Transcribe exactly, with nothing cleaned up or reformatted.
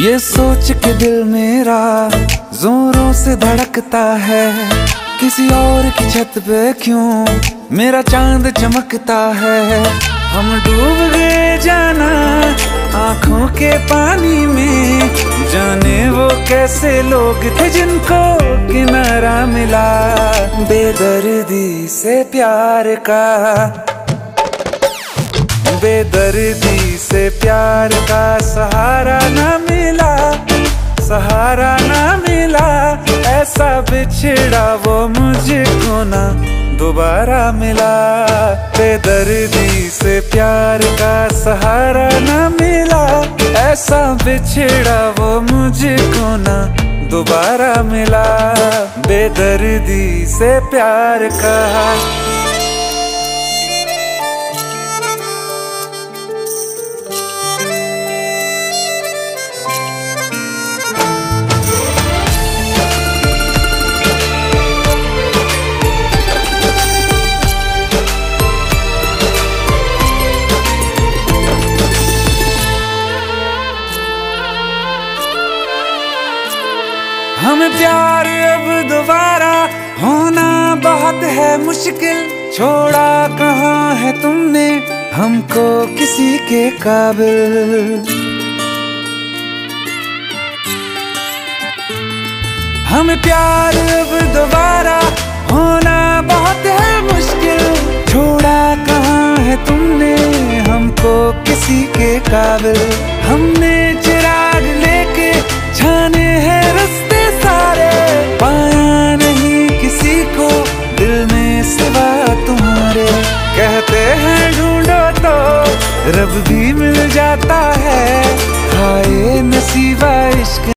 ये सोच के दिल मेरा जोरों से धड़कता है, किसी और की छत पे क्यों मेरा चांद चमकता है। हम डूब गए जाना आंखों के पानी में, जाने वो कैसे लोग थे जिनको किनारा मिला। बेदर्दी से प्यार का, बेदर्दी से प्यार का सहारा ना मिला, सहारा ना मिला। ऐसा बिछड़ा वो मुझको ना दोबारा मिला। बेदर्दी से प्यार का सहारा ना मिला, ऐसा बिछड़ा वो मुझको ना दोबारा मिला। बेदर्दी से प्यार का। हमें प्यार अब दोबारा होना बहुत है मुश्किल, छोड़ा कहाँ है तुमने हमको किसी के काबिल। हमें प्यार अब दोबारा होना बहुत है मुश्किल, छोड़ा कहाँ है तुमने हमको किसी के काबिल। हमने